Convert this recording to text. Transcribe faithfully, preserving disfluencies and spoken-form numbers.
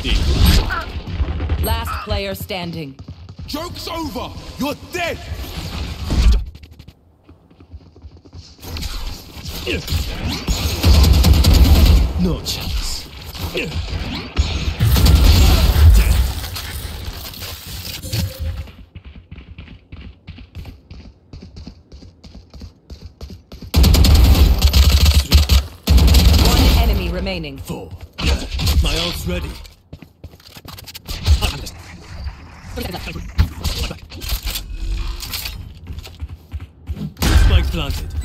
Last player standing. Joke's over! You're dead! No chance. One enemy remaining. Four. My ult's ready. Spike planted.